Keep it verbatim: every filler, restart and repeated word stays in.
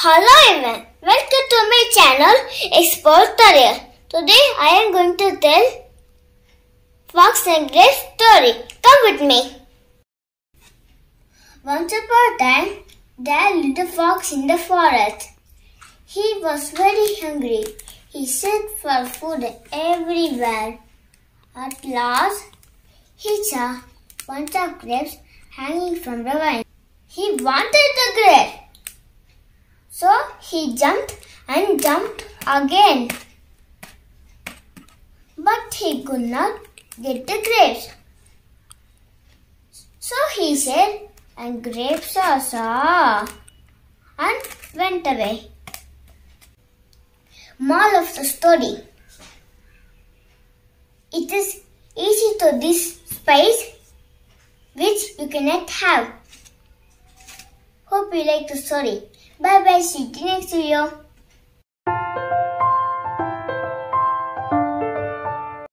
Hello everyone, welcome to my channel Explore Hare. Today I am going to tell Fox and Grapes story. Come with me. Once upon a time, there lived a fox in the forest. He was very hungry. He searched for food everywhere. At last, he saw a bunch of grapes hanging from the vine. He wanted the grape. So he jumped and jumped again. But he could not get the grapes. So he said, and grapes also, and went away. Moral of the story. It is easy to despise which you cannot have. Hope you like the story. Bye bye, see you next video.